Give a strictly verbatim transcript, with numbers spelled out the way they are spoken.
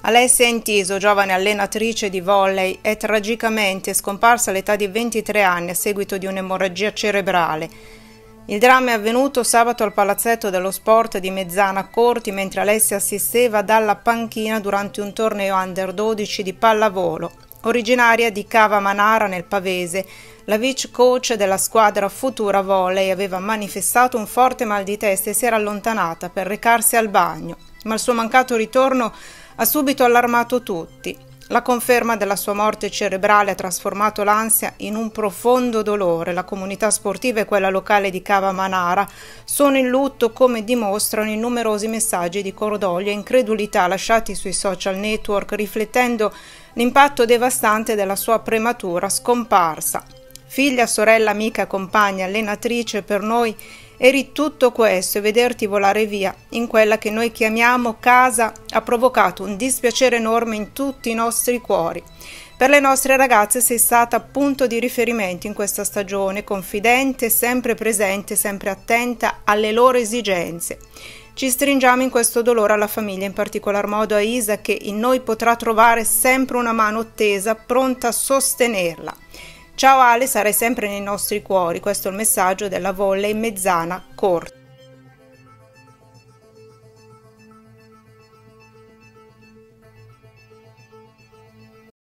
Alessia Intiso, giovane allenatrice di volley, è tragicamente scomparsa all'età di ventitré anni a seguito di un'emorragia cerebrale. Il dramma è avvenuto sabato al palazzetto dello sport di Mezzana Corti mentre Alessia assisteva dalla panchina durante un torneo under dodici di pallavolo. Originaria di Cava Manara nel Pavese, la vice coach della squadra Futura Volley aveva manifestato un forte mal di testa e si era allontanata per recarsi al bagno, ma il suo mancato ritorno ha subito allarmato tutti. La conferma della sua morte cerebrale ha trasformato l'ansia in un profondo dolore. La comunità sportiva e quella locale di Cava Manara sono in lutto, come dimostrano i numerosi messaggi di cordoglio e incredulità lasciati sui social network, riflettendo l'impatto devastante della sua prematura scomparsa. Figlia, sorella, amica, compagna, allenatrice, per noi eri tutto questo e vederti volare via in quella che noi chiamiamo casa ha provocato un dispiacere enorme in tutti i nostri cuori. Per le nostre ragazze sei stata punto di riferimento in questa stagione, confidente, sempre presente, sempre attenta alle loro esigenze. Ci stringiamo in questo dolore alla famiglia, in particolar modo a Isa, che in noi potrà trovare sempre una mano tesa, pronta a sostenerla. Ciao Ale, sarai sempre nei nostri cuori, questo è il messaggio della Volley Mezzana Corti.